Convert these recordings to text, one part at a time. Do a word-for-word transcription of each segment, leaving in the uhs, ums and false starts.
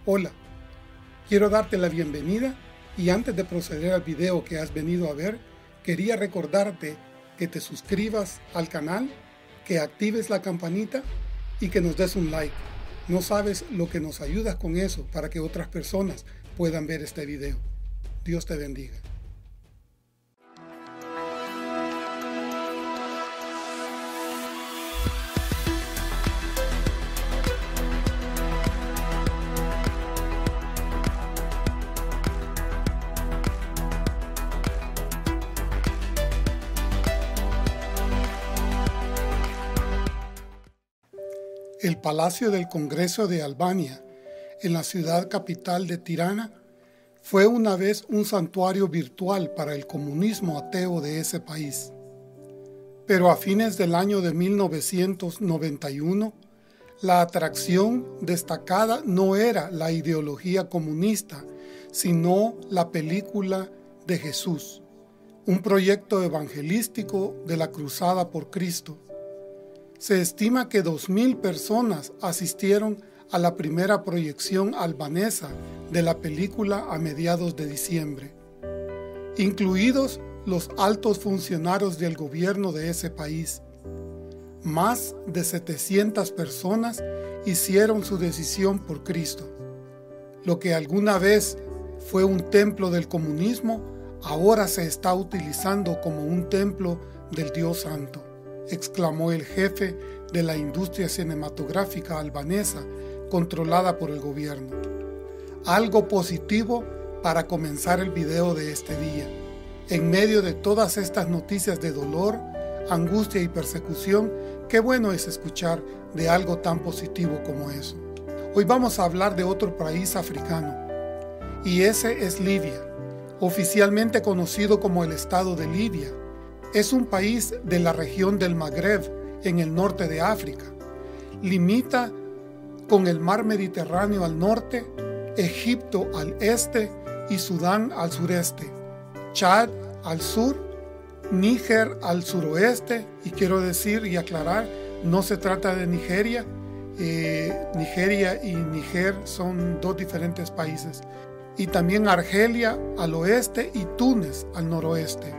Hola, quiero darte la bienvenida y antes de proceder al video que has venido a ver, quería recordarte que te suscribas al canal, que actives la campanita y que nos des un like. No sabes lo que nos ayudas con eso para que otras personas puedan ver este video. Dios te bendiga. El Palacio del Congreso de Albania, en la ciudad capital de Tirana, fue una vez un santuario virtual para el comunismo ateo de ese país. Pero a fines del año de mil novecientos noventa y uno, la atracción destacada no era la ideología comunista, sino la película de Jesús, un proyecto evangelístico de la Cruzada por Cristo. Se estima que dos mil personas asistieron a la primera proyección albanesa de la película a mediados de diciembre, incluidos los altos funcionarios del gobierno de ese país. Más de setecientas personas hicieron su decisión por Cristo. Lo que alguna vez fue un templo del comunismo, ahora se está utilizando como un templo del Dios Santo, exclamó el jefe de la industria cinematográfica albanesa controlada por el gobierno. Algo positivo para comenzar el video de este día. En medio de todas estas noticias de dolor, angustia y persecución, qué bueno es escuchar de algo tan positivo como eso. Hoy vamos a hablar de otro país africano, y ese es Libia, oficialmente conocido como el Estado de Libia. Es un país de la región del Magreb, en el norte de África. Limita con el mar Mediterráneo al norte, Egipto al este y Sudán al sureste, Chad al sur, Níger al suroeste, y quiero decir y aclarar, no se trata de Nigeria. Eh, Nigeria y Níger son dos diferentes países, y también Argelia al oeste y Túnez al noroeste.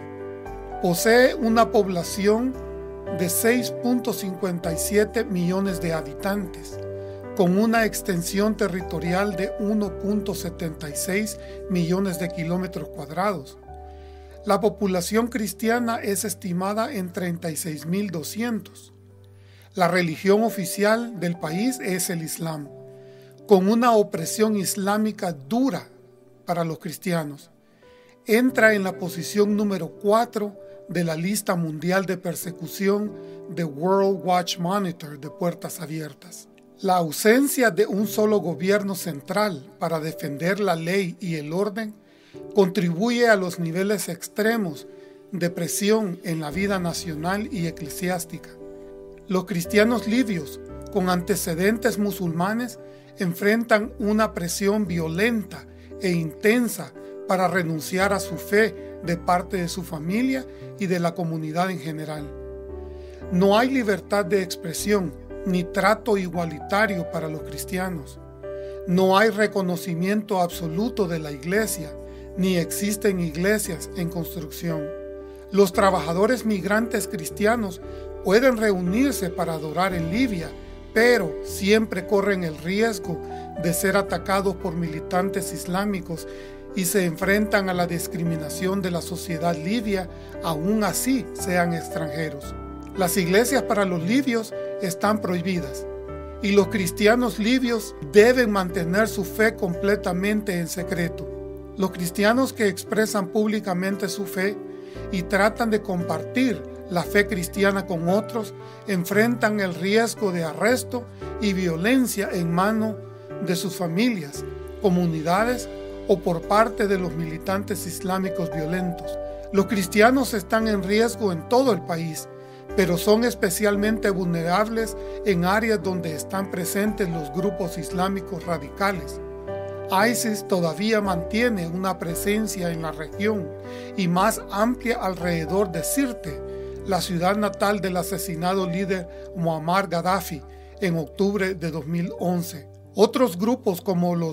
Posee una población de seis punto cincuenta y siete millones de habitantes, con una extensión territorial de uno punto setenta y seis millones de kilómetros cuadrados. La población cristiana es estimada en treinta y seis mil doscientos. La religión oficial del país es el Islam, con una opresión islámica dura para los cristianos. Entra en la posición número cuatro de la lista mundial de persecución de World Watch Monitor de Puertas Abiertas. La ausencia de un solo gobierno central para defender la ley y el orden contribuye a los niveles extremos de presión en la vida nacional y eclesiástica. Los cristianos libios con antecedentes musulmanes enfrentan una presión violenta e intensa para renunciar a su fe de parte de su familia y de la comunidad en general. No hay libertad de expresión ni trato igualitario para los cristianos. No hay reconocimiento absoluto de la iglesia, ni existen iglesias en construcción. Los trabajadores migrantes cristianos pueden reunirse para adorar en Libia, pero siempre corren el riesgo de ser atacados por militantes islámicos y se enfrentan a la discriminación de la sociedad libia, aún así sean extranjeros. Las iglesias para los libios están prohibidas, y los cristianos libios deben mantener su fe completamente en secreto. Los cristianos que expresan públicamente su fe y tratan de compartir la fe cristiana con otros enfrentan el riesgo de arresto y violencia en manos de sus familias, comunidades o por parte de los militantes islámicos violentos. Los cristianos están en riesgo en todo el país, pero son especialmente vulnerables en áreas donde están presentes los grupos islámicos radicales. ISIS todavía mantiene una presencia en la región y más amplia alrededor de Sirte, la ciudad natal del asesinado líder Muammar Gaddafi en octubre de dos mil once. Otros grupos como los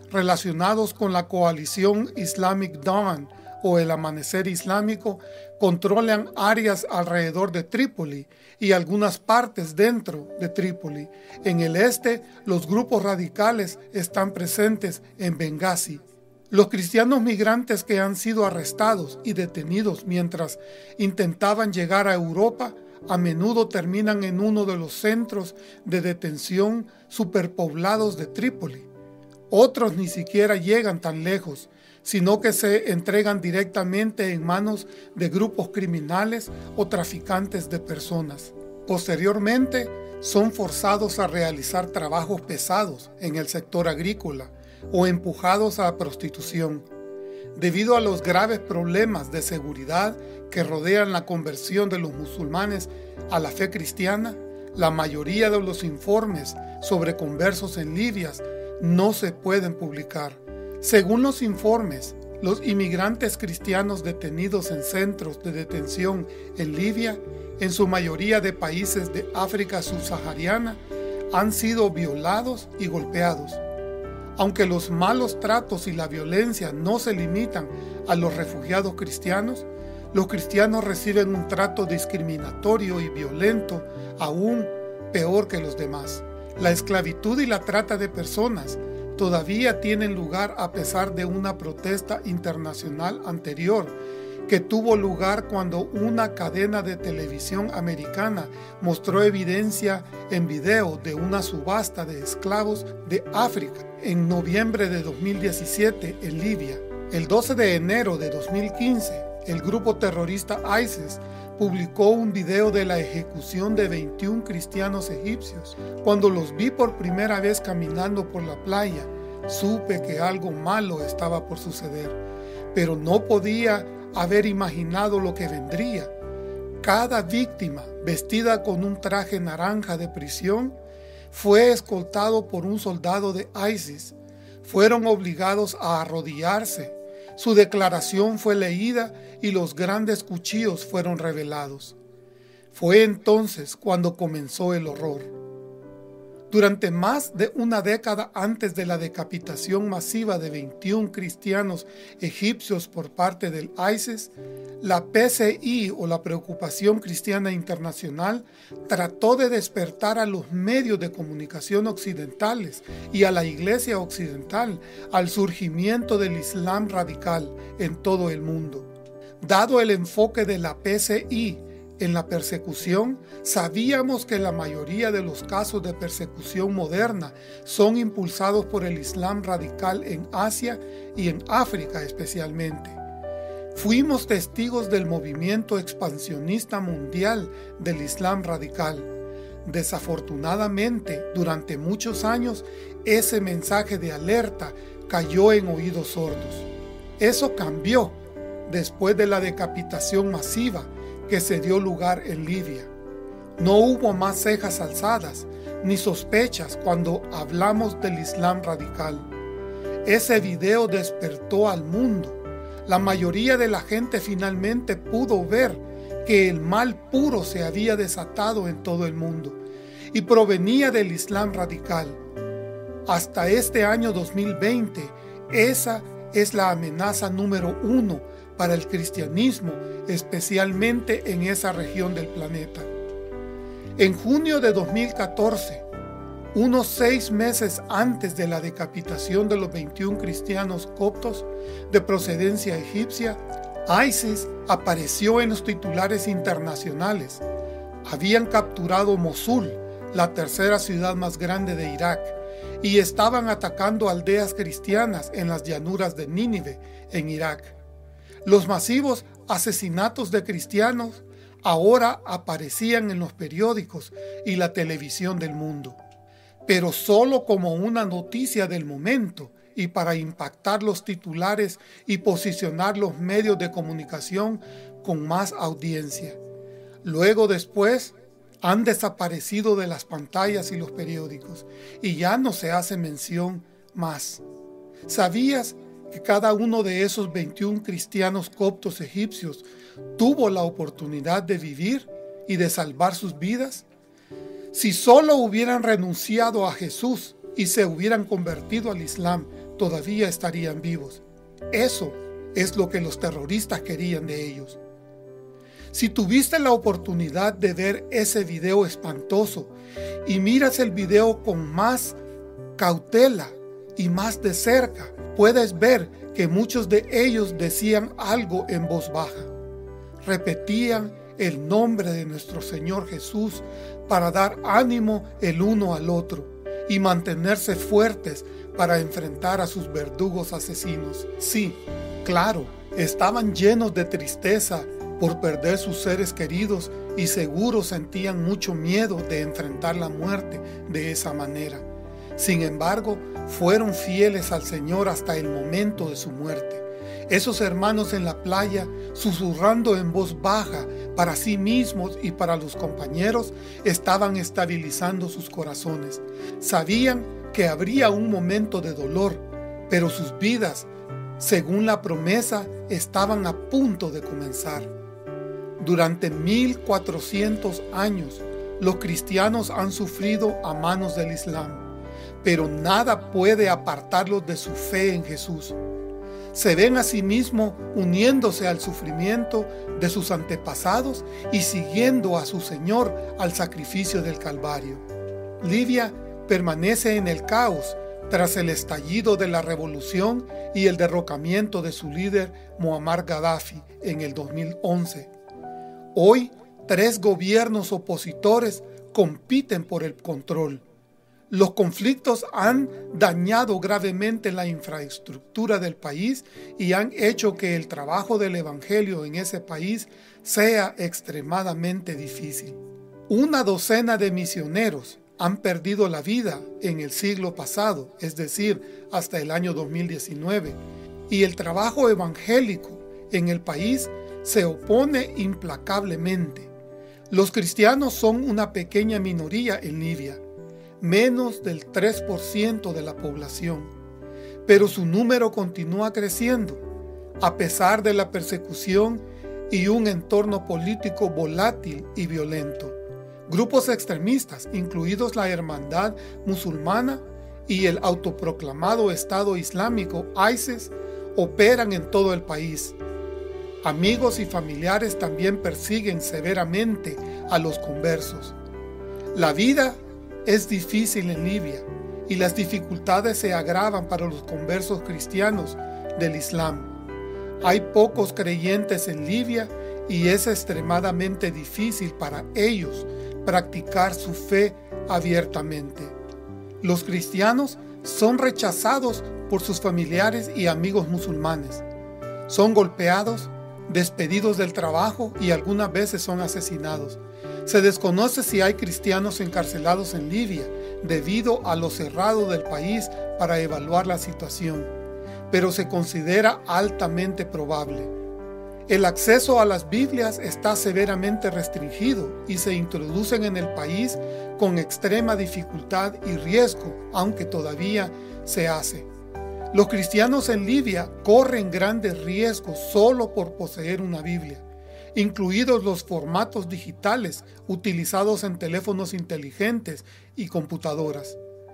relacionados con la coalición Islamic Dawn o el Amanecer Islámico controlan áreas alrededor de Trípoli y algunas partes dentro de Trípoli. En el este, los grupos radicales están presentes en Benghazi. Los cristianos migrantes que han sido arrestados y detenidos mientras intentaban llegar a Europa a menudo terminan en uno de los centros de detención superpoblados de Trípoli. Otros ni siquiera llegan tan lejos, sino que se entregan directamente en manos de grupos criminales o traficantes de personas. Posteriormente, son forzados a realizar trabajos pesados en el sector agrícola o empujados a la prostitución. Debido a los graves problemas de seguridad que rodean la conversión de los musulmanes a la fe cristiana, la mayoría de los informes sobre conversos en Libia no se pueden publicar. Según los informes, los inmigrantes cristianos detenidos en centros de detención en Libia, en su mayoría de países de África subsahariana, han sido violados y golpeados. Aunque los malos tratos y la violencia no se limitan a los refugiados cristianos, los cristianos reciben un trato discriminatorio y violento aún peor que los demás. La esclavitud y la trata de personas todavía tienen lugar a pesar de una protesta internacional anterior que tuvo lugar cuando una cadena de televisión americana mostró evidencia en video de una subasta de esclavos de África en noviembre de dos mil diecisiete en Libia. El doce de enero de dos mil quince, el grupo terrorista ISIS publicó un video de la ejecución de veintiún cristianos egipcios. Cuando los vi por primera vez caminando por la playa, supe que algo malo estaba por suceder, pero no podía haber imaginado lo que vendría. Cada víctima, vestida con un traje naranja de prisión, fue escoltado por un soldado de ISIS. Fueron obligados a arrodillarse. Su declaración fue leída y los grandes cuchillos fueron revelados. Fue entonces cuando comenzó el horror. Durante más de una década antes de la decapitación masiva de veintiún cristianos egipcios por parte del ISIS, la P C I o la Preocupación Cristiana Internacional trató de despertar a los medios de comunicación occidentales y a la Iglesia occidental al surgimiento del Islam radical en todo el mundo. Dado el enfoque de la P C I en la persecución, sabíamos que la mayoría de los casos de persecución moderna son impulsados por el Islam radical en Asia y en África especialmente. Fuimos testigos del movimiento expansionista mundial del Islam radical. Desafortunadamente, durante muchos años, ese mensaje de alerta cayó en oídos sordos. Eso cambió después de la decapitación masiva que se dio lugar en Libia. No hubo más cejas alzadas ni sospechas cuando hablamos del Islam radical. Ese video despertó al mundo. La mayoría de la gente finalmente pudo ver que el mal puro se había desatado en todo el mundo y provenía del Islam radical. Hasta este año dos mil veinte, esa es la amenaza número uno para el cristianismo, especialmente en esa región del planeta. En junio de dos mil catorce, unos seis meses antes de la decapitación de los veintiún cristianos coptos de procedencia egipcia, ISIS apareció en los titulares internacionales. Habían capturado Mosul, la tercera ciudad más grande de Irak, y estaban atacando aldeas cristianas en las llanuras de Nínive, en Irak. Los masivos asesinatos de cristianos ahora aparecían en los periódicos y la televisión del mundo, pero solo como una noticia del momento y para impactar los titulares y posicionar los medios de comunicación con más audiencia. Luego después han desaparecido de las pantallas y los periódicos y ya no se hace mención más. ¿Sabías que cada uno de esos veintiún cristianos coptos egipcios tuvo la oportunidad de vivir y de salvar sus vidas? Si solo hubieran renunciado a Jesús y se hubieran convertido al Islam, todavía estarían vivos. Eso es lo que los terroristas querían de ellos. Si tuviste la oportunidad de ver ese video espantoso y miras el video con más cautela y más de cerca, puedes ver que muchos de ellos decían algo en voz baja. Repetían el nombre de nuestro Señor Jesús para dar ánimo el uno al otro y mantenerse fuertes para enfrentar a sus verdugos asesinos. Sí, claro, estaban llenos de tristeza por perder sus seres queridos y seguro sentían mucho miedo de enfrentar la muerte de esa manera. Sin embargo, fueron fieles al Señor hasta el momento de su muerte. Esos hermanos en la playa, susurrando en voz baja para sí mismos y para los compañeros, estaban estabilizando sus corazones. Sabían que habría un momento de dolor, pero sus vidas, según la promesa, estaban a punto de comenzar. Durante mil cuatrocientos años, los cristianos han sufrido a manos del Islam, pero nada puede apartarlos de su fe en Jesús. Se ven a sí mismos uniéndose al sufrimiento de sus antepasados y siguiendo a su Señor al sacrificio del Calvario. Libia permanece en el caos tras el estallido de la revolución y el derrocamiento de su líder Muammar Gaddafi en el dos mil once. Hoy, tres gobiernos opositores compiten por el control. Los conflictos han dañado gravemente la infraestructura del país y han hecho que el trabajo del evangelio en ese país sea extremadamente difícil. Una docena de misioneros han perdido la vida en el siglo pasado, es decir, hasta el año dos mil diecinueve, y el trabajo evangélico en el país se opone implacablemente. Los cristianos son una pequeña minoría en Libia, menos del tres por ciento de la población, pero su número continúa creciendo, a pesar de la persecución y un entorno político volátil y violento. Grupos extremistas, incluidos la Hermandad Musulmana y el autoproclamado Estado Islámico ISIS, operan en todo el país. Amigos y familiares también persiguen severamente a los conversos. La vida es difícil en Libia y las dificultades se agravan para los conversos cristianos del Islam. Hay pocos creyentes en Libia y es extremadamente difícil para ellos practicar su fe abiertamente. Los cristianos son rechazados por sus familiares y amigos musulmanes. Son golpeados, despedidos del trabajo y algunas veces son asesinados. Se desconoce si hay cristianos encarcelados en Libia debido a lo cerrado del país para evaluar la situación, pero se considera altamente probable. El acceso a las Biblias está severamente restringido y se introducen en el país con extrema dificultad y riesgo, aunque todavía se hace. Los cristianos en Libia corren grandes riesgos solo por poseer una Biblia, incluidos los formatos digitales utilizados en teléfonos inteligentes y computadoras.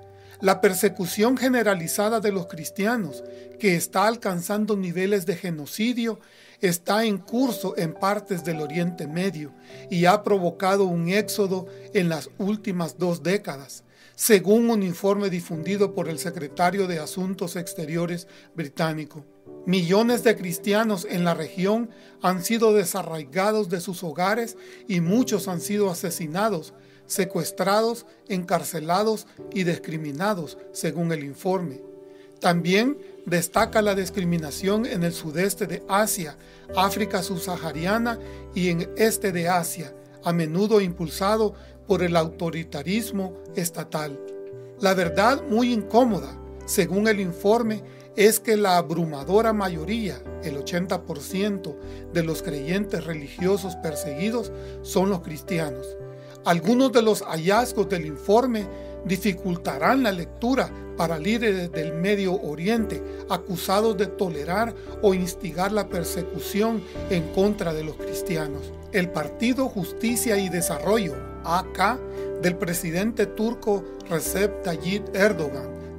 La persecución generalizada de los cristianos, que está alcanzando niveles de genocidio, está en curso en partes del Oriente Medio y ha provocado un éxodo en las últimas dos décadas, según un informe difundido por el secretario de Asuntos Exteriores británico. Millones de cristianos en la región han sido desarraigados de sus hogares y muchos han sido asesinados, secuestrados, encarcelados y discriminados, según el informe. También destaca la discriminación en el sudeste de Asia, África subsahariana y en este de Asia, a menudo impulsado por el autoritarismo estatal. La verdad muy incómoda, según el informe, es que la abrumadora mayoría, el ochenta por ciento de los creyentes religiosos perseguidos son los cristianos. Algunos de los hallazgos del informe dificultarán la lectura para líderes del Medio Oriente acusados de tolerar o instigar la persecución en contra de los cristianos. El Partido Justicia y Desarrollo, A K, del presidente turco Recep Tayyip Erdogan,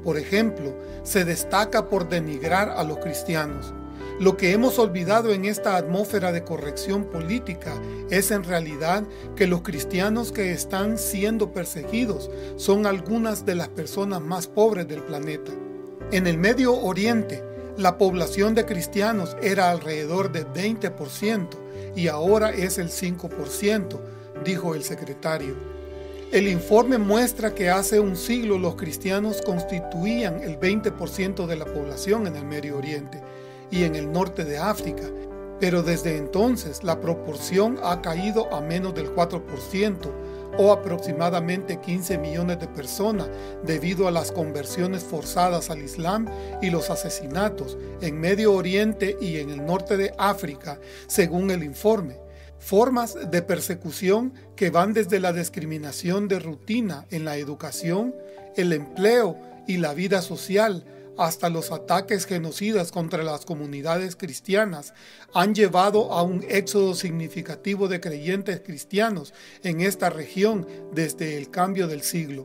por ejemplo, se destaca por denigrar a los cristianos. Lo que hemos olvidado en esta atmósfera de corrección política es en realidad que los cristianos que están siendo perseguidos son algunas de las personas más pobres del planeta. En el Medio Oriente, la población de cristianos era alrededor de veinte por ciento y ahora es el cinco por ciento, dijo el secretario. El informe muestra que hace un siglo los cristianos constituían el veinte por ciento de la población en el Medio Oriente y en el norte de África, pero desde entonces la proporción ha caído a menos del cuatro por ciento o aproximadamente quince millones de personas debido a las conversiones forzadas al Islam y los asesinatos en Medio Oriente y en el norte de África, según el informe. Formas de persecución que van desde la discriminación de rutina en la educación, el empleo y la vida social, hasta los ataques genocidas contra las comunidades cristianas, han llevado a un éxodo significativo de creyentes cristianos en esta región desde el cambio del siglo.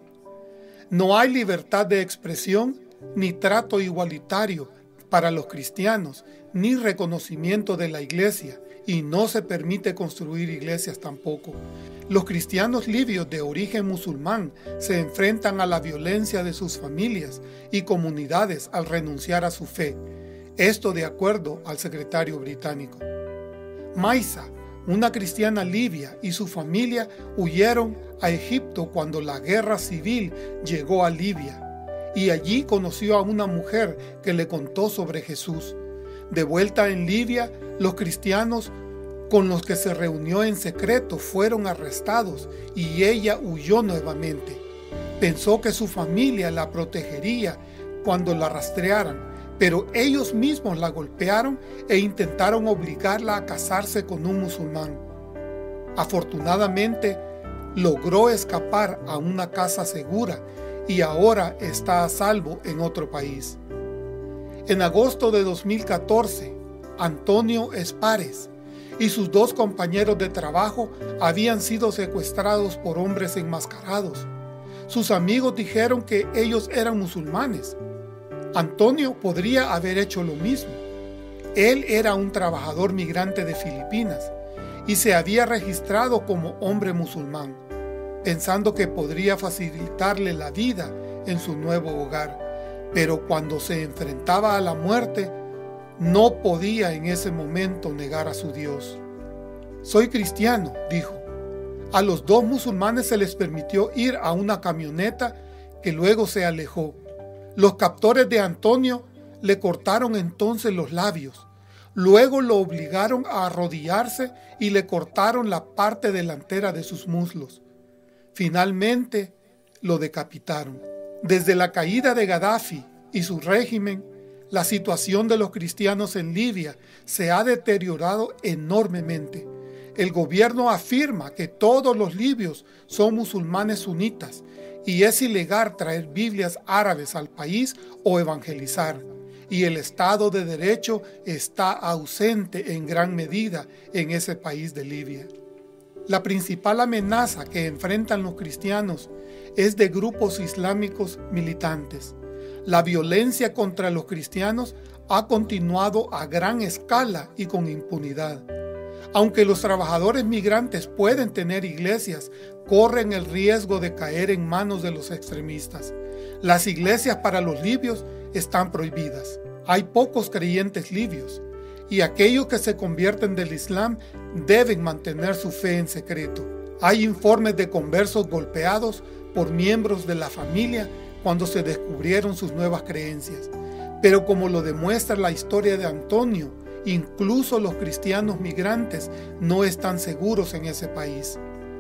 No hay libertad de expresión ni trato igualitario para los cristianos, ni reconocimiento de la iglesia, y no se permite construir iglesias tampoco. Los cristianos libios de origen musulmán se enfrentan a la violencia de sus familias y comunidades al renunciar a su fe. Esto de acuerdo al secretario británico. Maisa, una cristiana libia, y su familia huyeron a Egipto cuando la guerra civil llegó a Libia, y allí conoció a una mujer que le contó sobre Jesús. De vuelta en Libia, los cristianos con los que se reunió en secreto fueron arrestados y ella huyó nuevamente. Pensó que su familia la protegería cuando la rastrearan, pero ellos mismos la golpearon e intentaron obligarla a casarse con un musulmán. Afortunadamente, logró escapar a una casa segura y ahora está a salvo en otro país. En agosto de dos mil catorce, Antonio Espares y sus dos compañeros de trabajo habían sido secuestrados por hombres enmascarados. Sus amigos dijeron que ellos eran musulmanes. Antonio podría haber hecho lo mismo. Él era un trabajador migrante de Filipinas y se había registrado como hombre musulmán, pensando que podría facilitarle la vida en su nuevo hogar. Pero cuando se enfrentaba a la muerte, no podía en ese momento negar a su Dios. Soy cristiano, dijo. A los dos musulmanes se les permitió ir a una camioneta que luego se alejó. Los captores de Antonio le cortaron entonces los labios. Luego lo obligaron a arrodillarse y le cortaron la parte delantera de sus muslos. Finalmente lo decapitaron. Desde la caída de Gaddafi y su régimen, la situación de los cristianos en Libia se ha deteriorado enormemente. El gobierno afirma que todos los libios son musulmanes sunitas y es ilegal traer Biblias árabes al país o evangelizar, y el Estado de Derecho está ausente en gran medida en ese país de Libia. La principal amenaza que enfrentan los cristianos es de grupos islámicos militantes. La violencia contra los cristianos ha continuado a gran escala y con impunidad. Aunque los trabajadores migrantes pueden tener iglesias, corren el riesgo de caer en manos de los extremistas. Las iglesias para los libios están prohibidas. Hay pocos creyentes libios, y aquellos que se convierten del Islam deben mantener su fe en secreto. Hay informes de conversos golpeados por miembros de la familia cuando se descubrieron sus nuevas creencias. Pero como lo demuestra la historia de Antonio, incluso los cristianos migrantes no están seguros en ese país.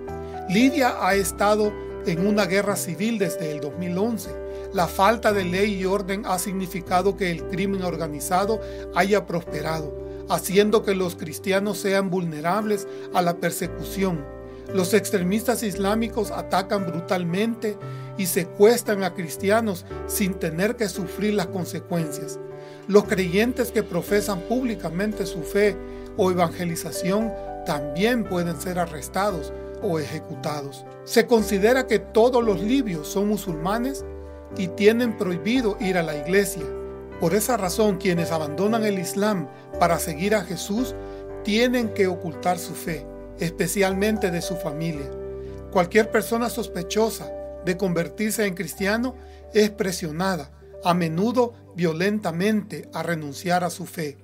Libia ha estado en una guerra civil desde el dos mil once. La falta de ley y orden ha significado que el crimen organizado haya prosperado, haciendo que los cristianos sean vulnerables a la persecución. Los extremistas islámicos atacan brutalmente y secuestran a cristianos sin tener que sufrir las consecuencias. Los creyentes que profesan públicamente su fe o evangelización también pueden ser arrestados o ejecutados. Se considera que todos los libios son musulmanes y tienen prohibido ir a la iglesia. Por esa razón, quienes abandonan el Islam para seguir a Jesús tienen que ocultar su fe, especialmente de su familia. Cualquier persona sospechosa de convertirse en cristiano es presionada, a menudo violentamente, a renunciar a su fe.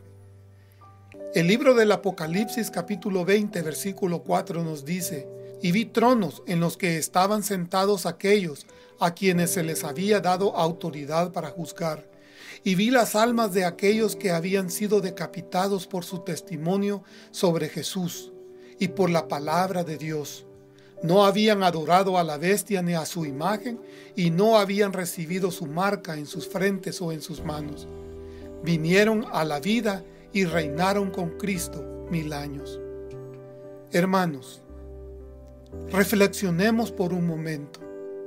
El libro del Apocalipsis capítulo veinte versículo cuatro nos dice: y vi tronos en los que estaban sentados aquellos a quienes se les había dado autoridad para juzgar, y vi las almas de aquellos que habían sido decapitados por su testimonio sobre Jesús y por la palabra de Dios. No habían adorado a la bestia ni a su imagen, y no habían recibido su marca en sus frentes o en sus manos. Vinieron a la vida y reinaron con Cristo mil años. Hermanos, reflexionemos por un momento.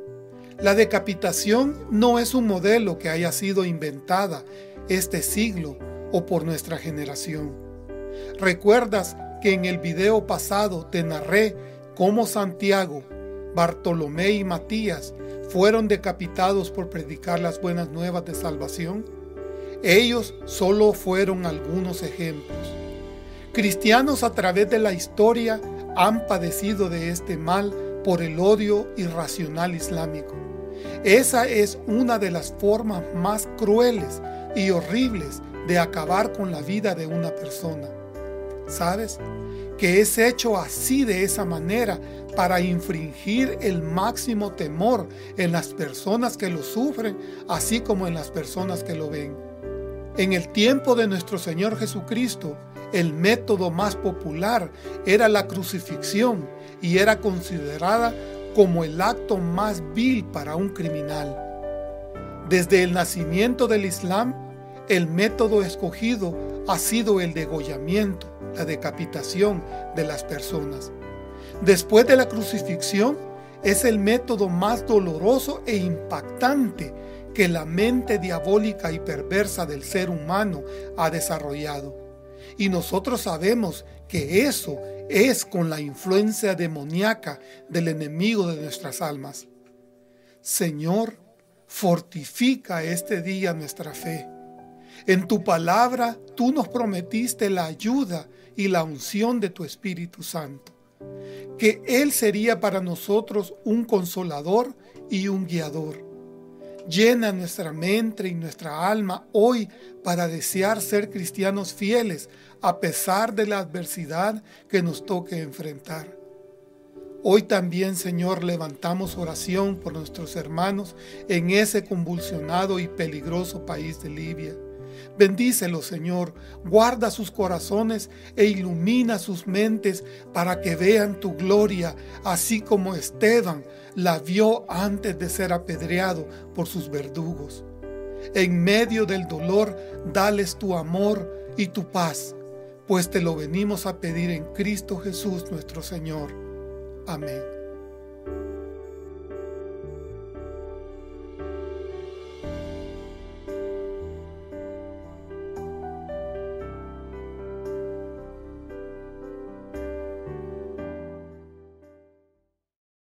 La decapitación no es un modelo que haya sido inventada este siglo o por nuestra generación. ¿Recuerdas que en el video pasado te narré cómo Santiago, Bartolomé y Matías fueron decapitados por predicar las buenas nuevas de salvación? Ellos solo fueron algunos ejemplos. Cristianos a través de la historia han padecido de este mal por el odio irracional islámico. Esa es una de las formas más crueles y horribles de acabar con la vida de una persona. ¿Sabes? Que es hecho así, de esa manera, para infringir el máximo temor en las personas que lo sufren, así como en las personas que lo ven. En el tiempo de nuestro Señor Jesucristo, el método más popular era la crucifixión y era considerada como el acto más vil para un criminal. Desde el nacimiento del Islam, el método escogido ha sido el degollamiento, la decapitación de las personas. Después de la crucifixión, es el método más doloroso e impactante que la mente diabólica y perversa del ser humano ha desarrollado. Y nosotros sabemos que eso es con la influencia demoníaca del enemigo de nuestras almas. Señor, fortifica este día nuestra fe. En tu palabra, tú nos prometiste la ayuda y la unción de tu Espíritu Santo, que Él sería para nosotros un consolador y un guiador. Llena nuestra mente y nuestra alma hoy para desear ser cristianos fieles a pesar de la adversidad que nos toque enfrentar. Hoy también, Señor, levantamos oración por nuestros hermanos en ese convulsionado y peligroso país de Libia. Bendícelos, Señor, guarda sus corazones e ilumina sus mentes para que vean tu gloria, así como Esteban la vio antes de ser apedreado por sus verdugos. En medio del dolor, dales tu amor y tu paz, pues te lo venimos a pedir en Cristo Jesús nuestro Señor. Amén.